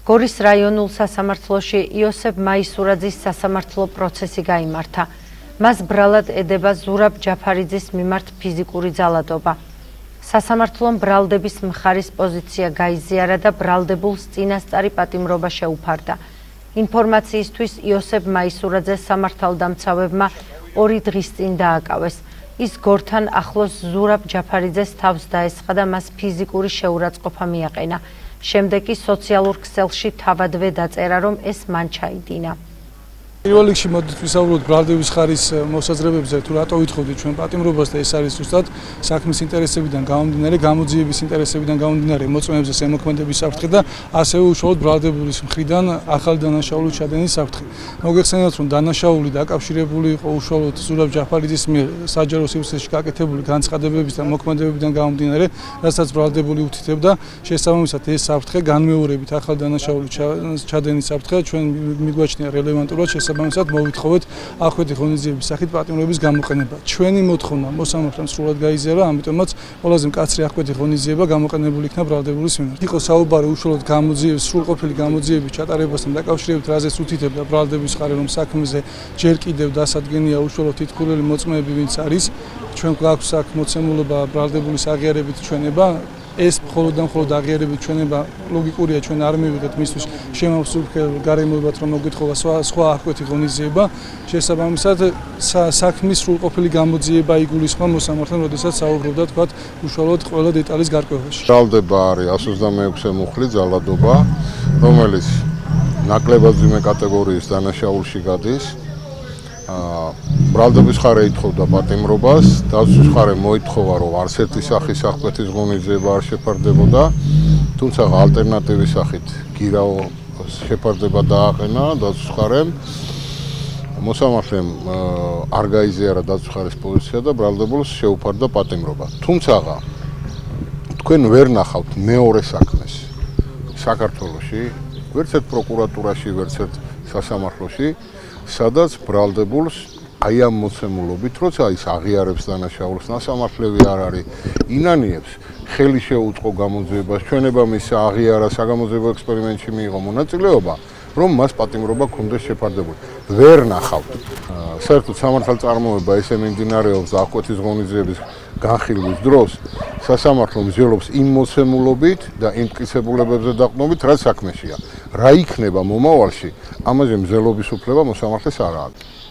გორის რაიონულ სასამართლოში იოსებ მაისურაძის სასამართლო პროცესი გაიმართა. მას ბრალად ედება ზურაბ ჯაფარიძის მიმართ ფიზიკური ძალადობა. სასამართლომ ბრალდების მხარის პოზიცია გაიზიარა და ბრალდებულს წინასწარი პატიმრობა შეუფარდა. ინფორმაციისთვის იოსებ მაისურაძეს სამართალდამცავებმა 2 დღის წინ დააკავეს. ის გორთან ახლოს ზურაბ ჯაფარიძეს თავს დაესხა და მას ფიზიკური შეურაცხყოფა მიაყენა. შემდეგ კი სოციალურ ქსელში თავადვე დაწერა, რომ ეს მან ჩაიდინა. პირველ რიგში მოდით ვისაუბროთ ბრალდების ხარის მოსაზრებებზე, თუ რატო ვითხოვდით ჩვენ პატიმრობას და ეს არის ზუსტად საქმის ინტერესებიდან გამომდინარე, გამოძიების ინტერესებიდან გამომდინარე მოწმეებზე ზემოქმედების საფრთხე და ასევე უშუალოდ ბრალდებულის მხრიდან ახალი დანაშაულის ჩადენის საფრთხე. მოგეხსენებათ, რომ დანაშაული დაკავშირებული იყო უშუალოდ ზურაბ ჯაფარიძის მიერ საჯარო სივრცეში გაკეთებული განცხადებების და მოქმედებებიდან გამომდინარე, რასაც ბრალდებული უთითებდა. შესაბამისად, ეს საფრთხე განმეორებით ახალი დანაშაულის ჩადენის საფრთხე ჩვენ მიგვაჩნია რელევანტურად შესაბამისად მოვითხოვეთ ახვითი ღონისძიების სახით პატიმრობის გამოყენება. ჩვენი მოთხოვნა მოსამართლემ სრულად გაიზიარა, ამიტომაც ყველაზე მკაცრი ახვითი ღონისძიება გამოყენებული იქნა ბრალდებულის მიმართ. იყო საუბარი უშუალოდ გამოძიების, სრულყოფილი გამოძიების ჩატარებასთან დაკავშირებით, რაზეც უთითებდა ბრალდების ხარი, რომ საქმეზე ჯერ კიდევ დასადგენია უშუალოდ თითქმული მოწმეები, ვინც არის. ჩვენ გვაქვს აქ მოცემულობა ბრალდებულის აღიარებით ჩვენება. ეს მხოლოდ და მხოლოდ აღიარებით ჩვენება ლოგიკურია, ჩვენ არ მივიღეთ მისთვის შემავსურქელ გარემოებად, რომ მოგვითხოვა სხვა ახვითი ღონისძიება. შესაბამისად, საქმის სრულყოფილი გამოძიება იგულისხმება მოსამართლემ, როდესაც საუბრობდა თქვათ უშუალოდ ყველა დეტალის გარკვევაში. ბრალდება არის 126 მუხლი ძალადობა, რომელიც ნაკლებად ძიმე კატეგორიის დანაშაულში გადის. ბრალდების ხარე ითხოვდა პატიმრობას, დაცვის ხარე მოითხოვა, რომ არც ერთი სახის ახკვეთის ღონისძიება არ შეფარდებოდა, თუმცა ალტერნატივის სახით გირაო შეფარდება დააყენა დაცვის ხარემ. მოსამართლემ არ გაიზიარა დაცვის ხარის პოზიცია და ბრალდებულს შეუფარდა პატიმრობა. თუმცა თქვენ ვერ ნახავთ მეორე საქმეს საქართველოში, ვერც ერთ პროკურატურაში, ვერც ერთ სასამართლოში, სადაც ბრალდებულს აი ამ მოცემულობით, როცა ის აღიარებს დანაშაულს, სასამართლები არ არის, ინანიებს, ხელი შეუწყო გამოძიებას, ჩვენება მისცა აღიარა საგამოძიებო ექსპერიმენტში მიიღო მონაწილეობა, რომ მას პატიმრობა ჰქონდეს შეფარდებული. ვერ ნახავთ. საერთოდ სამართალწარმოება ესე მიმდინარეობს ახკვეთის ღონისძიების განხილვის დროს, სასამართლო მსჯელობს იმ მოცემულობით და იმ მტკიცებულებებზე დაყრდნობით, რაც საქმეშია. რა იქნება მომავალში, ამაზე მსჯელობის უფლება მოსამართლეს არ აქვს.